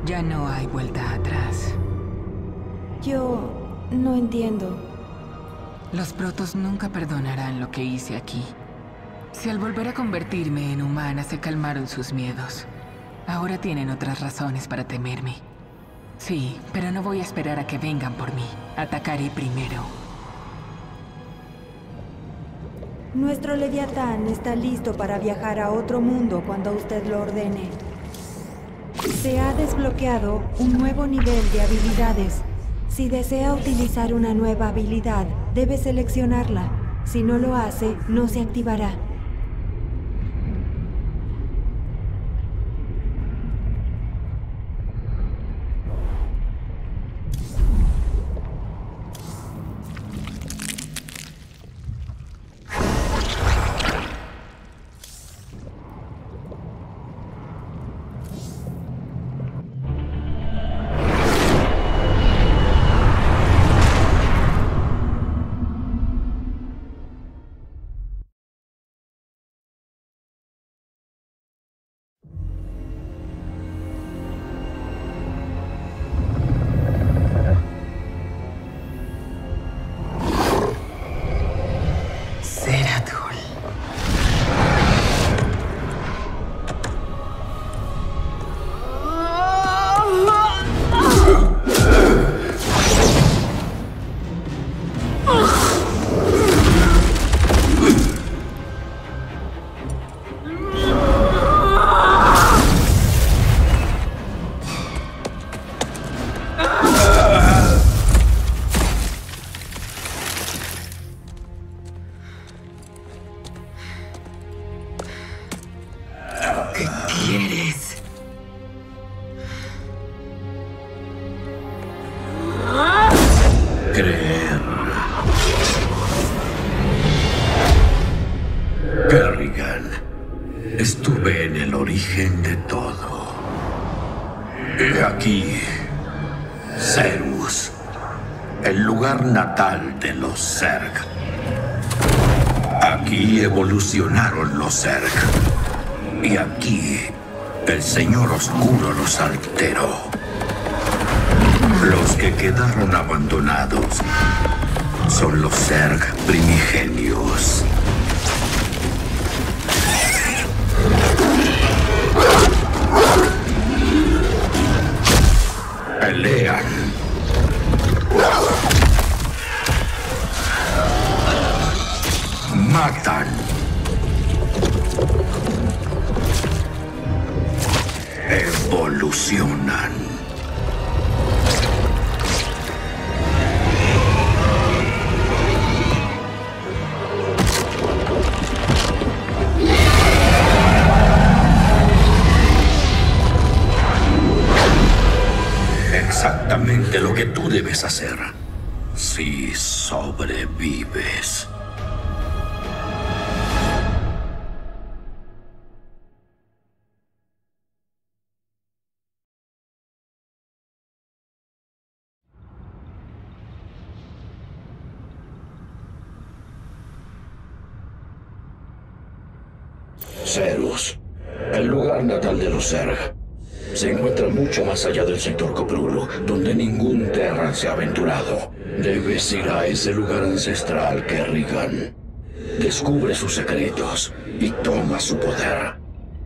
Ya no hay vuelta atrás. Yo no entiendo. Los protos nunca perdonarán lo que hice aquí. Si al volver a convertirme en humana se calmaron sus miedos, ahora tienen otras razones para temerme. Sí, pero no voy a esperar a que vengan por mí. Atacaré primero. Nuestro Leviatán está listo para viajar a otro mundo cuando usted lo ordene. Se ha desbloqueado un nuevo nivel de habilidades. Si desea utilizar una nueva habilidad, debe seleccionarla. Si no lo hace, no se activará. Creer. Kerrigan, estuve en el origen de todo. He aquí Cerus, el lugar natal de los Zerg. Aquí evolucionaron los Zerg. Y aquí el Señor Oscuro los alteró. Los que quedaron abandonados son los Zerg primigenios. Pelean. Matan. Evolucionan. Exactamente lo que tú debes hacer si sobrevives. Cerus, el lugar natal de los Zerg, se encuentra mucho más allá del sector Coprulu, donde ningún Terran se ha aventurado. Debes ir a ese lugar ancestral, Kerrigan. Descubre sus secretos y toma su poder.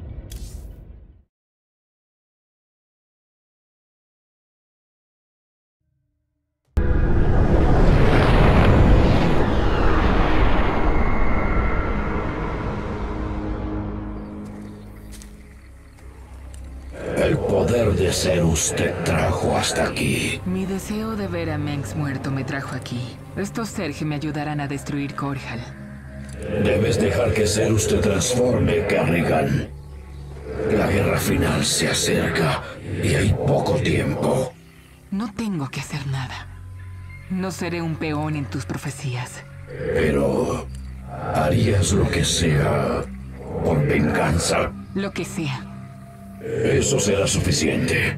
El poder de Cerus te trajo hasta aquí. Mi deseo de ver a Mengs muerto me trajo aquí. Estos Zerg me ayudarán a destruir Korhal. Debes dejar que Cerus te transforme, Kerrigan. La guerra final se acerca y hay poco tiempo. No tengo que hacer nada. No seré un peón en tus profecías. Pero harías lo que sea por venganza. Lo que sea. Eso será suficiente.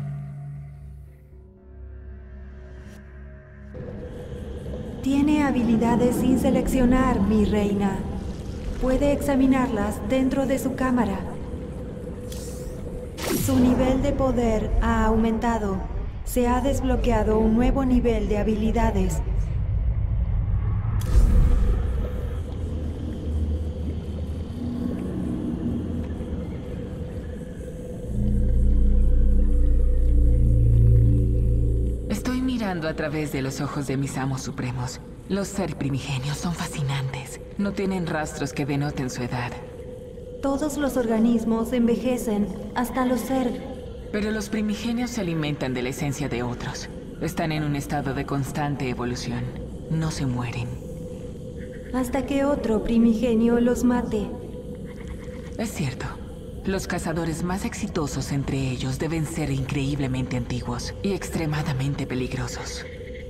Tiene habilidades sin seleccionar, mi reina. Puede examinarlas dentro de su cámara. Su nivel de poder ha aumentado. Se ha desbloqueado un nuevo nivel de habilidades. Estoy mirando a través de los ojos de mis amos supremos. Los Zerg primigenios son fascinantes. No tienen rastros que denoten su edad. Todos los organismos envejecen, hasta los Zerg. Pero los primigenios se alimentan de la esencia de otros. Están en un estado de constante evolución. No se mueren. Hasta que otro primigenio los mate. Es cierto. Los cazadores más exitosos entre ellos deben ser increíblemente antiguos y extremadamente peligrosos.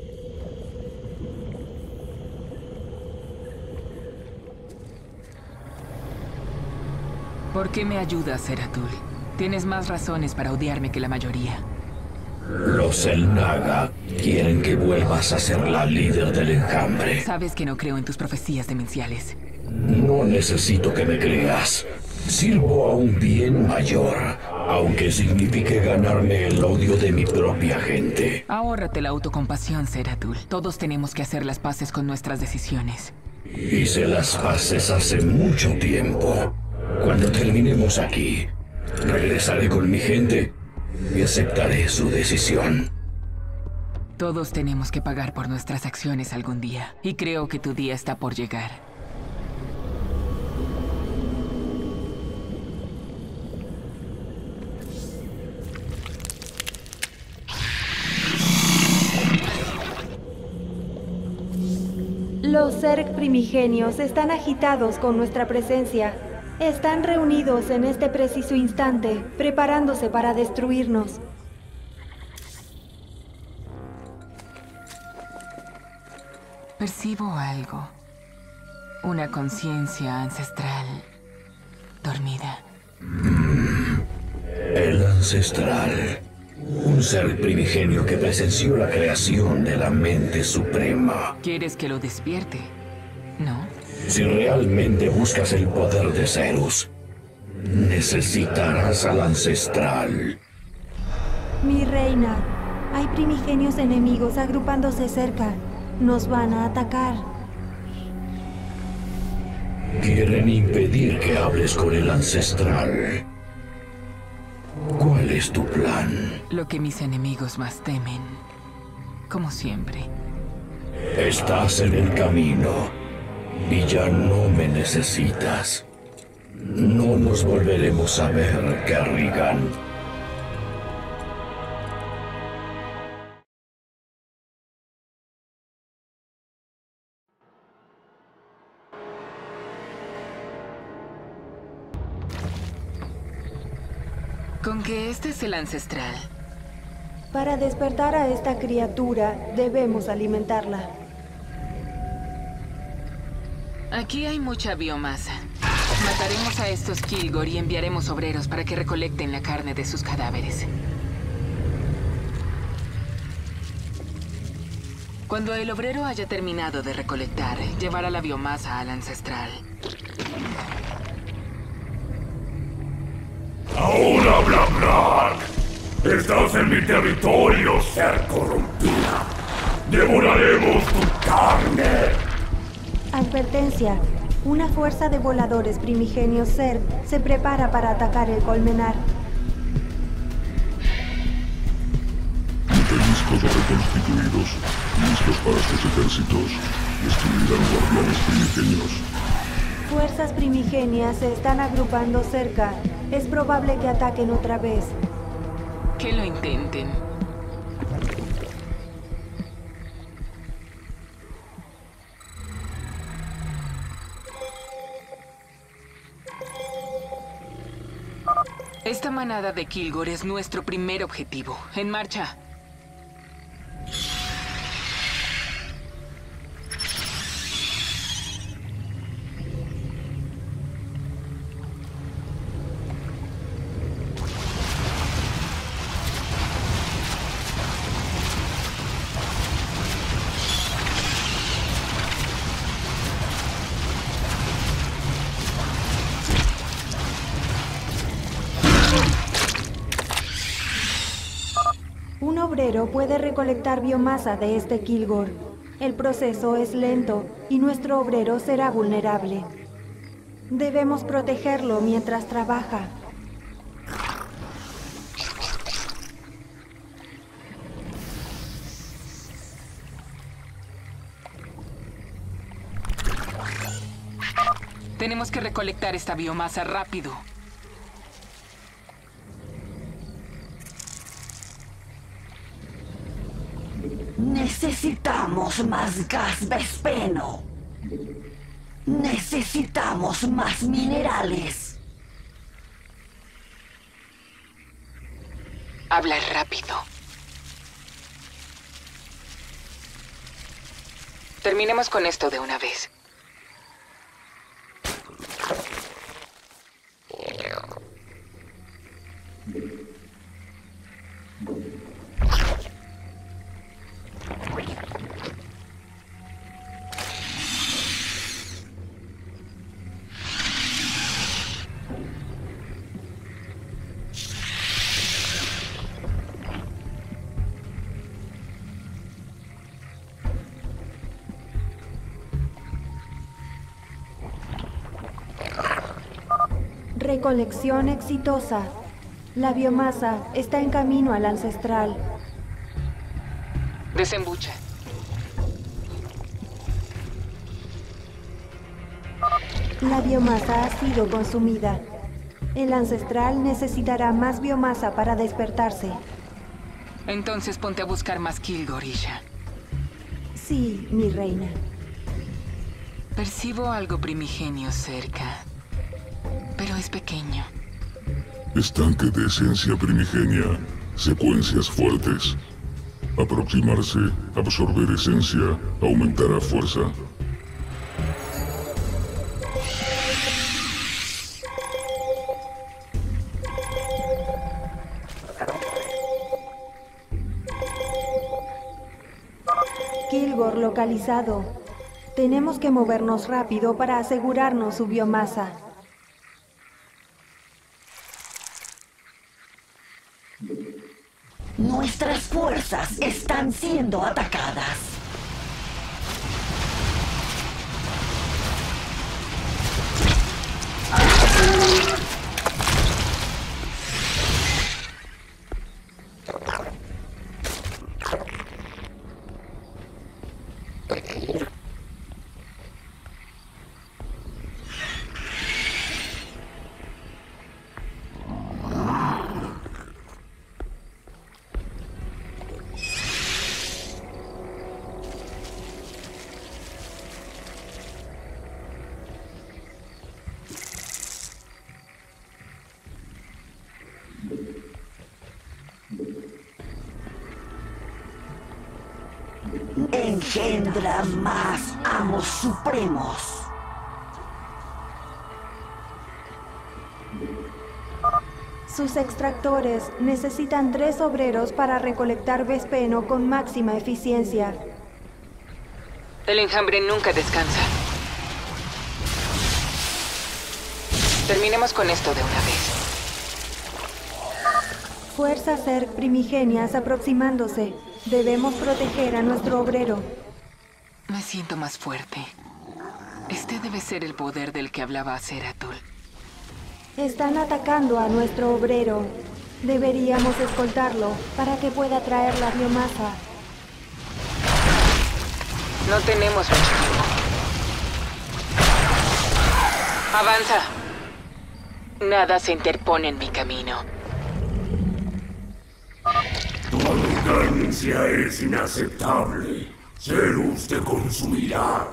¿Por qué me ayudas, Zeratul? Tienes más razones para odiarme que la mayoría. Los Xel'Naga quieren que vuelvas a ser la líder del enjambre. Sabes que no creo en tus profecías demenciales. No necesito que me creas. Sirvo a un bien mayor, aunque signifique ganarme el odio de mi propia gente. Ahórrate la autocompasión, Zeratul. Todos tenemos que hacer las paces con nuestras decisiones. Hice las paces hace mucho tiempo. Cuando terminemos aquí, regresaré con mi gente y aceptaré su decisión. Todos tenemos que pagar por nuestras acciones algún día, y creo que tu día está por llegar. Los Zerg primigenios están agitados con nuestra presencia. Están reunidos en este preciso instante, preparándose para destruirnos. Percibo algo. Una conciencia ancestral dormida. El ancestral. Un ser primigenio que presenció la creación de la mente suprema. ¿Quieres que lo despierte? ¿No? Si realmente buscas el poder de Cerus, necesitarás al ancestral. Mi reina, hay primigenios enemigos agrupándose cerca. Nos van a atacar. Quieren impedir que hables con el ancestral. ¿Cuál es tu plan? Lo que mis enemigos más temen. Como siempre. Estás en el camino y ya no me necesitas. No nos volveremos a ver, Kerrigan. Con que este es el ancestral. Para despertar a esta criatura, debemos alimentarla. Aquí hay mucha biomasa. Mataremos a estos Kilgore y enviaremos obreros para que recolecten la carne de sus cadáveres. Cuando el obrero haya terminado de recolectar, llevará la biomasa al ancestral. ¡Ahora, Black! ¡Estás en mi territorio, ser corrompida! ¡Devoraremos tu carne! Advertencia. Una fuerza de voladores primigenios Zerg se prepara para atacar el colmenar. Meteliscos reconstituidos, listos para sus ejércitos. Destruirán guardianes primigenios. Fuerzas primigenias se están agrupando cerca. Es probable que ataquen otra vez. Que lo intenten. Esta manada de Kilgore es nuestro primer objetivo. ¡En marcha! obrero puede recolectar biomasa de este Kilgore. El proceso es lento y nuestro obrero será vulnerable. Debemos protegerlo mientras trabaja. Tenemos que recolectar esta biomasa rápido. Necesitamos más gas vespeno. Necesitamos más minerales. Habla rápido. Terminemos con esto de una vez. Recolección exitosa. La biomasa está en camino al ancestral. Desembucha. La biomasa ha sido consumida. El ancestral necesitará más biomasa para despertarse. Entonces ponte a buscar más Kilgore, Isha. Sí, mi reina. Percibo algo primigenio cerca, pero es pequeño. Estanque de esencia primigenia. Secuencias fuertes. Aproximarse, absorber esencia, aumentará fuerza. Kilgore localizado. Tenemos que movernos rápido para asegurarnos su biomasa. Nuestras fuerzas están siendo atacadas. Engendra más amos supremos. Sus extractores necesitan 3 obreros para recolectar vespeno con máxima eficiencia. El enjambre nunca descansa. Terminemos con esto de una vez. Fuerzas Zerg primigenias aproximándose. Debemos proteger a nuestro obrero. Me siento más fuerte. Este debe ser el poder del que hablaba Zeratul. Están atacando a nuestro obrero. Deberíamos escoltarlo para que pueda traer la biomasa. No tenemos mucho tiempo. ¡Avanza! Nada se interpone en mi camino. Tu arrogancia es inaceptable. Cerus te consumirá.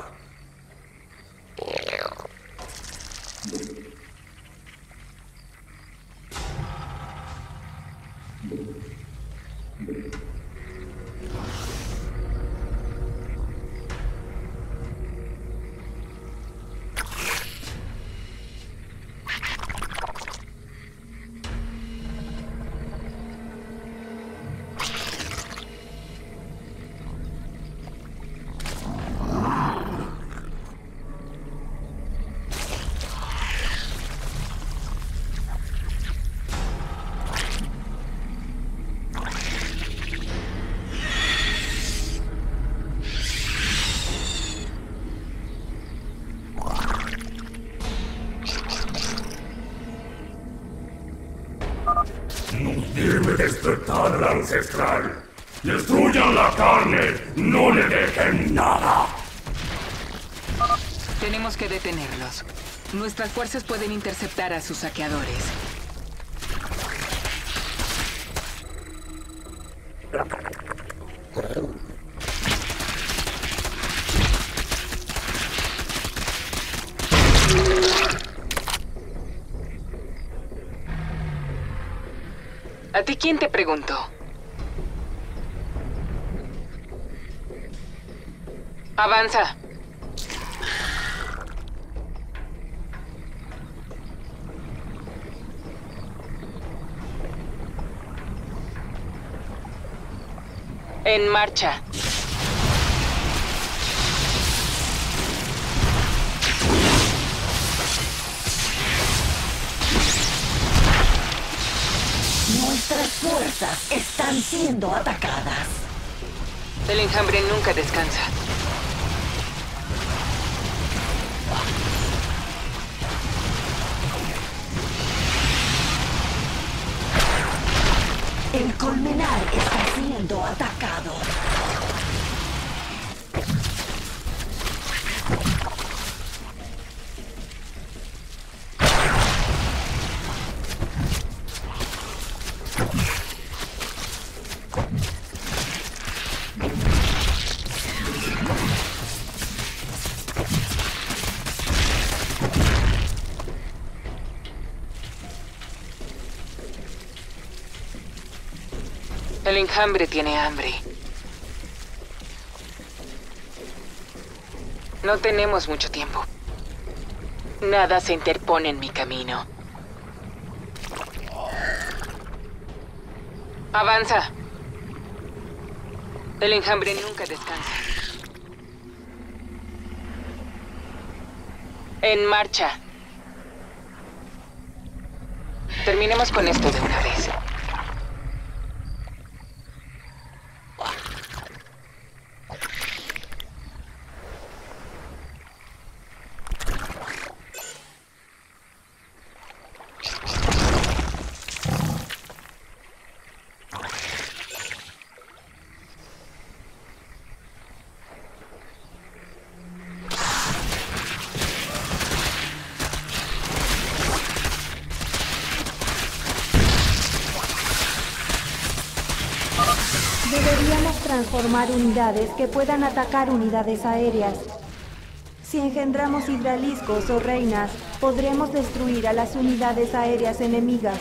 Debe despertar al ancestral. ¡Destruyan la carne! ¡No le dejen nada! Tenemos que detenerlos. Nuestras fuerzas pueden interceptar a sus saqueadores. ¿A ti quién te preguntó? Avanza. En marcha. Nuestras fuerzas están siendo atacadas. El enjambre nunca descansa. El colmenar está siendo atacado. El enjambre tiene hambre. No tenemos mucho tiempo. Nada se interpone en mi camino. Avanza. El enjambre nunca descansa. En marcha. Terminemos con esto de una vez. Deberíamos transformar unidades que puedan atacar unidades aéreas. Si engendramos hidraliscos o reinas, podremos destruir a las unidades aéreas enemigas.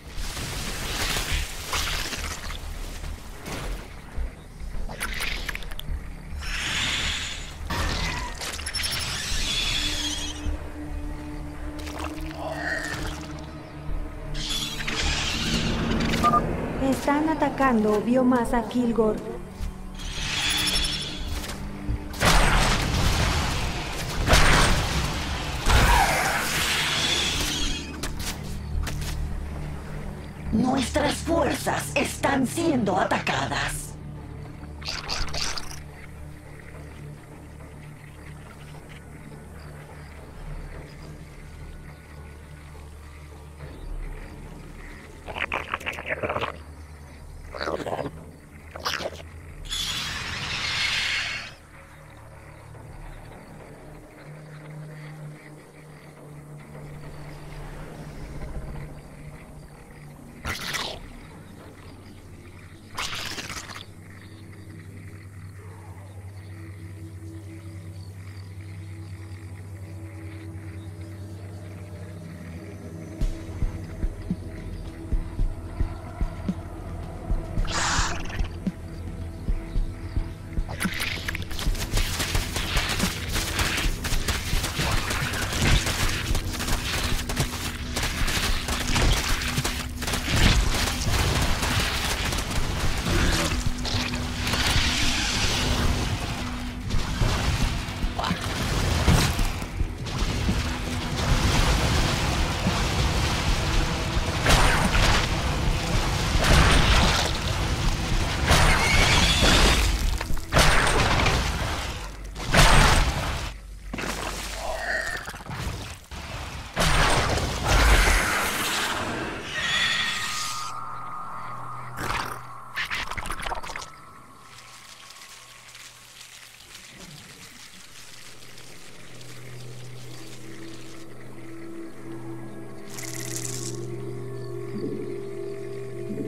Están atacando biomasa Kilgore. Nuestras fuerzas están siendo atacadas.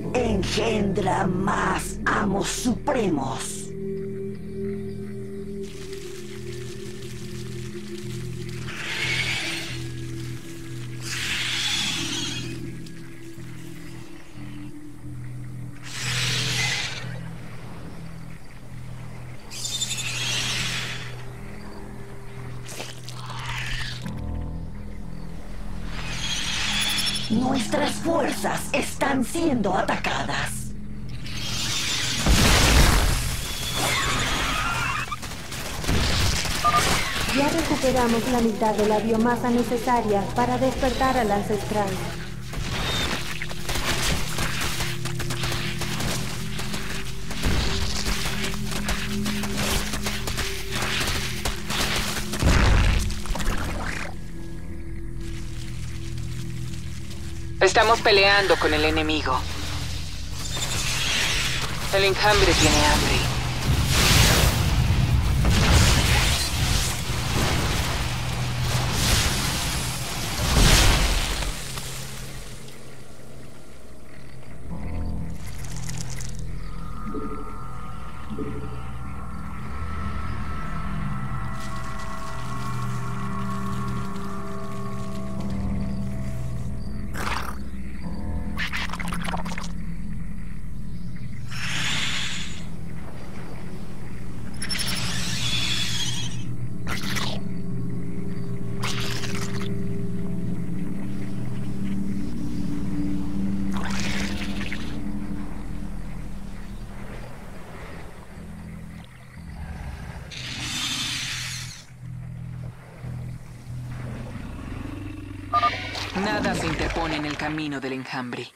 Engendra más amos supremos. Nuestras fuerzas están siendo atacadas. Ya recuperamos la mitad de la biomasa necesaria para despertar al ancestral. Estamos peleando con el enemigo. El enjambre tiene hambre. Nada se interpone en el camino del enjambre.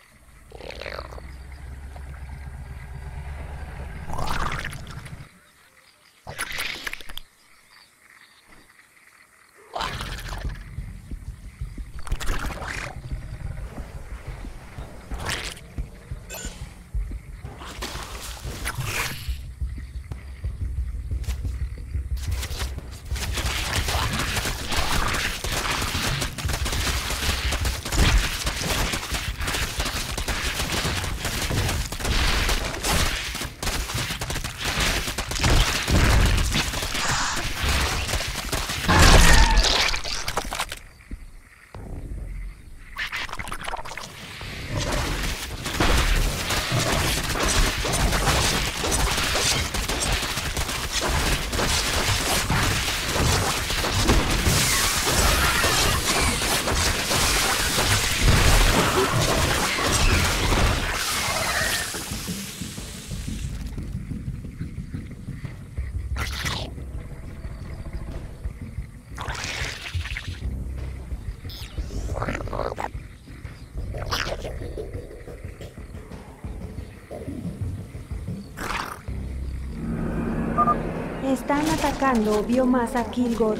Están atacando biomasa Kilgore.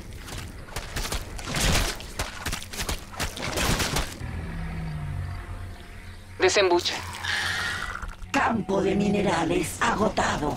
Desembucha. Campo de minerales agotado.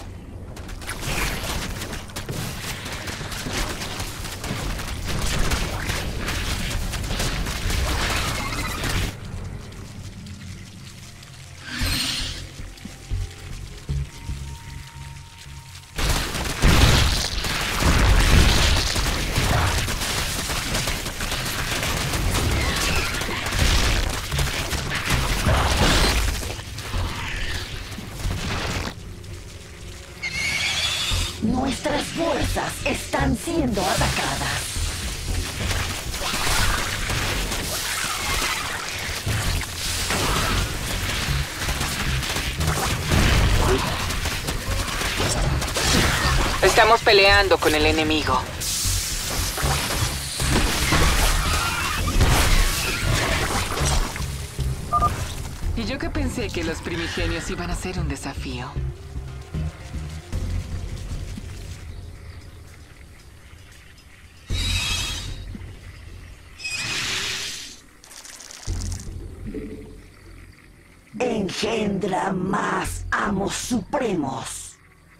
Nuestras fuerzas están siendo atacadas. Estamos peleando con el enemigo. Y yo que pensé que los primigenios iban a ser un desafío. Engendra más amos supremos.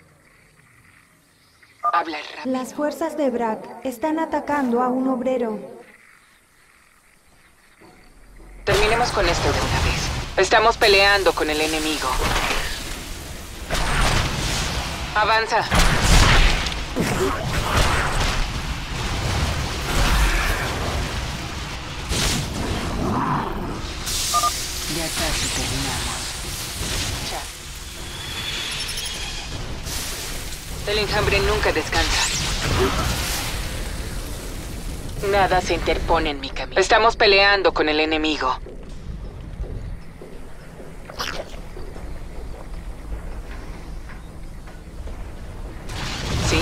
Habla rápido. Las fuerzas de Brack están atacando a un obrero. Terminemos con esto de una vez. Estamos peleando con el enemigo. Avanza. Ya casi terminamos. El enjambre nunca descansa. Nada se interpone en mi camino. Estamos peleando con el enemigo. ¿Sí?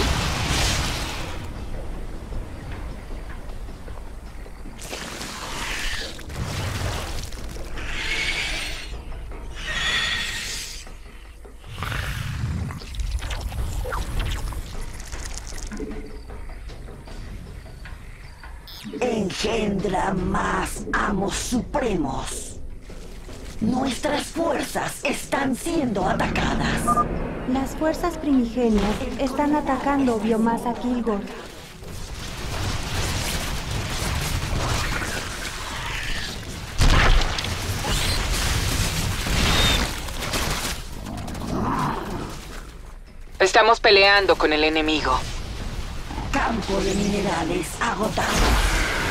Engendra más amos supremos. Nuestras fuerzas están siendo atacadas. Las fuerzas primigenias están atacando Biomasa Kilgore. Estamos peleando con el enemigo. Campo de minerales agotado.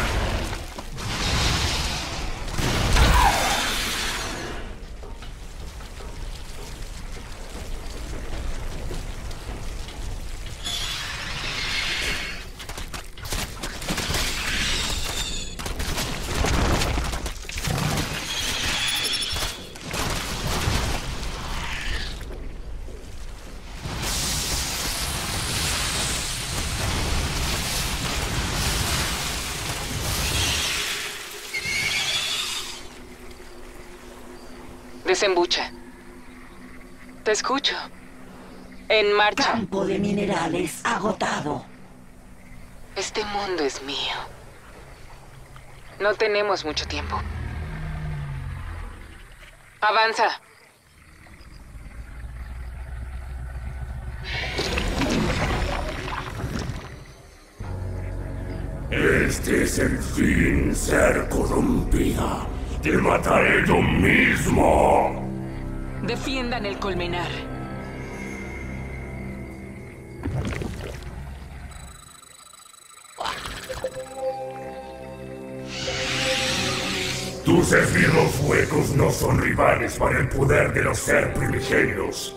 Desembucha. Te escucho. En marcha. Campo de minerales agotado. Este mundo es mío. No tenemos mucho tiempo. Avanza. Este es el fin, ser corrompida. ¡Te mataré yo mismo! Defiendan el colmenar. Tus esbirros huecos no son rivales para el poder de los ser primigenios.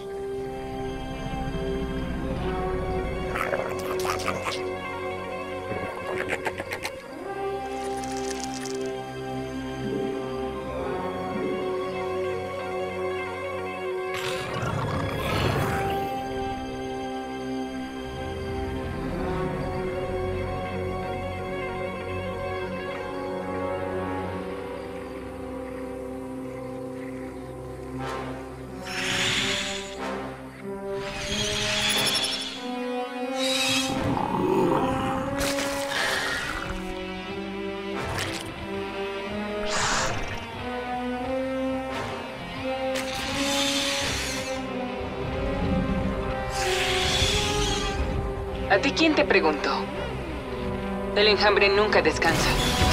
¿A ti quién te preguntó? El enjambre nunca descansa.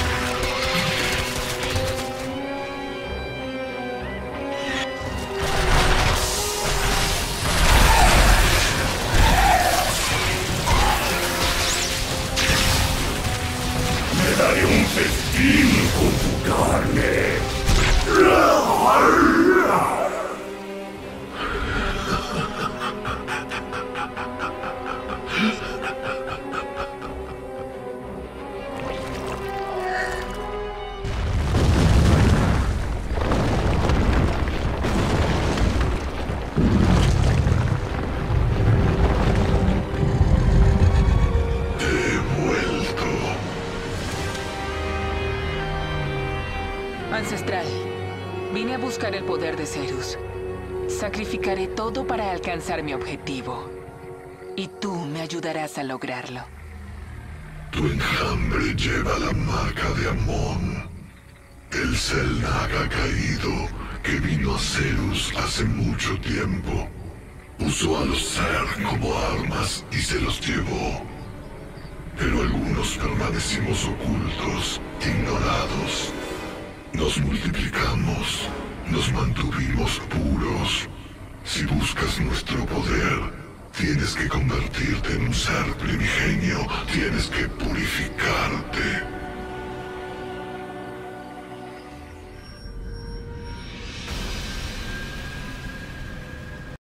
Me daré un festín con tu carne. Ancestral, vine a buscar el poder de Cerus. Sacrificaré todo para alcanzar mi objetivo. Y tú me ayudarás a lograrlo. Tu enjambre lleva la marca de Amon, el Xel'Naga caído que vino a Cerus hace mucho tiempo. Usó a los Zerg como armas y se los llevó. Pero algunos permanecimos ocultos, ignorados. Nos multiplicamos, nos mantuvimos puros. Si buscas nuestro poder, tienes que convertirte en un ser primigenio, tienes que purificar